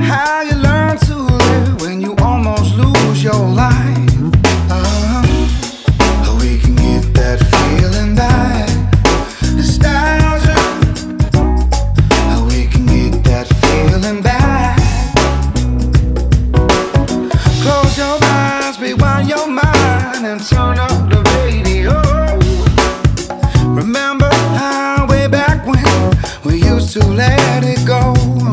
how you learn to live when you almost lose your life. We can get that feeling back. Nostalgia. We can get that feeling back. Close your eyes, rewind your mind, and turn up the radio. Remember how way back when we used to let it go.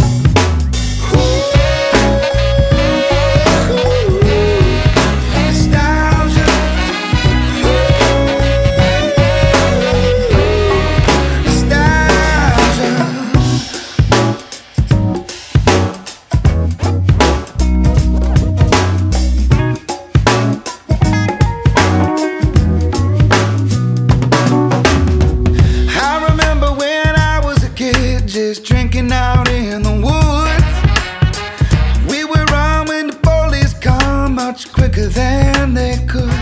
Just drinking out in the woods. We would run when the police come much quicker than they could.